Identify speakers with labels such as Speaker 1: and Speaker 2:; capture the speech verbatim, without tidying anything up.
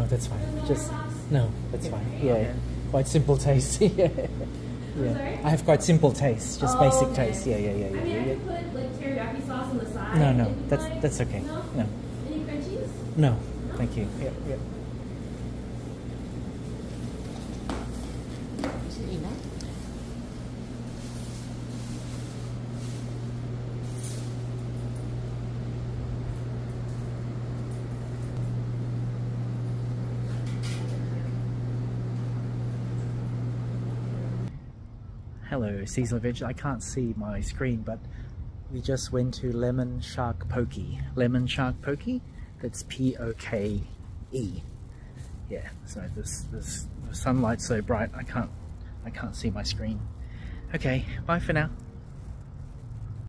Speaker 1: no, that's fine. Just no, that's fine. Yeah,
Speaker 2: Okay.
Speaker 1: quite simple taste. Yeah, yeah. I have quite simple taste, just
Speaker 3: Oh,
Speaker 1: basic
Speaker 3: okay.
Speaker 1: taste. Yeah, yeah, yeah,
Speaker 3: I
Speaker 1: yeah.
Speaker 3: mean,
Speaker 1: yeah,
Speaker 3: I
Speaker 1: yeah.
Speaker 3: could put like teriyaki sauce on the side.
Speaker 1: No, no,
Speaker 3: if you'd
Speaker 1: that's
Speaker 3: like.
Speaker 1: that's okay.
Speaker 3: No?
Speaker 1: No,
Speaker 3: Any crunchies?
Speaker 1: no, thank you. Yep, yep.
Speaker 2: Is it enough?
Speaker 1: Hello, Seasonal Veg. I can't see my screen, but we just went to Lemon Shark Poke. Lemon Shark Poke? That's P O K E. Yeah, so this this the sunlight's so bright I can't I can't see my screen. Okay, bye for now.